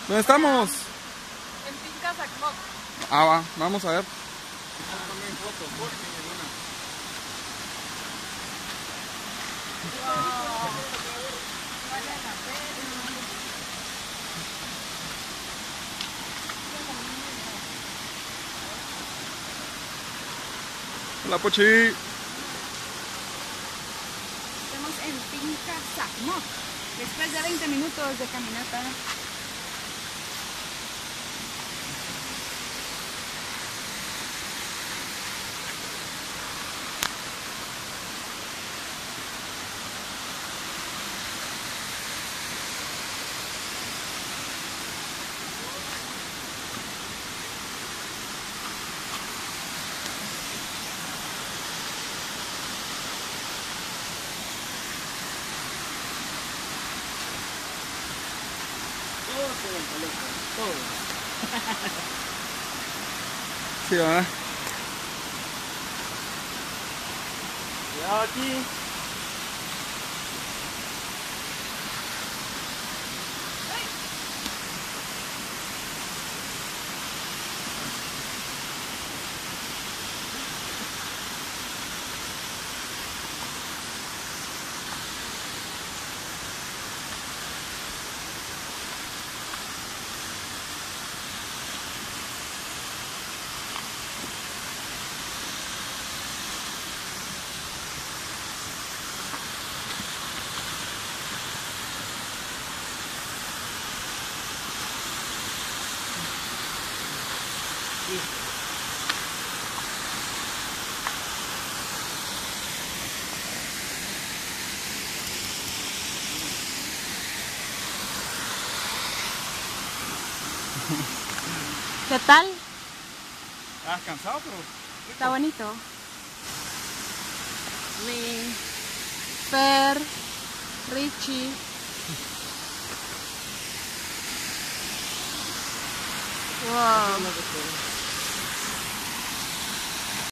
¿Dónde estamos? En Finca Sacmoc. Ah, va, vamos a ver. Vale la pena. Hola, Pochi. Estamos en Finca Sacmoc. Después de 20 minutos de caminata. Todo. Sí, ¿verdad? Cuidado aquí. ¿Qué tal? ¿Estás cansado, pero? Está bonito. Lee, Fer, Richie. Wow.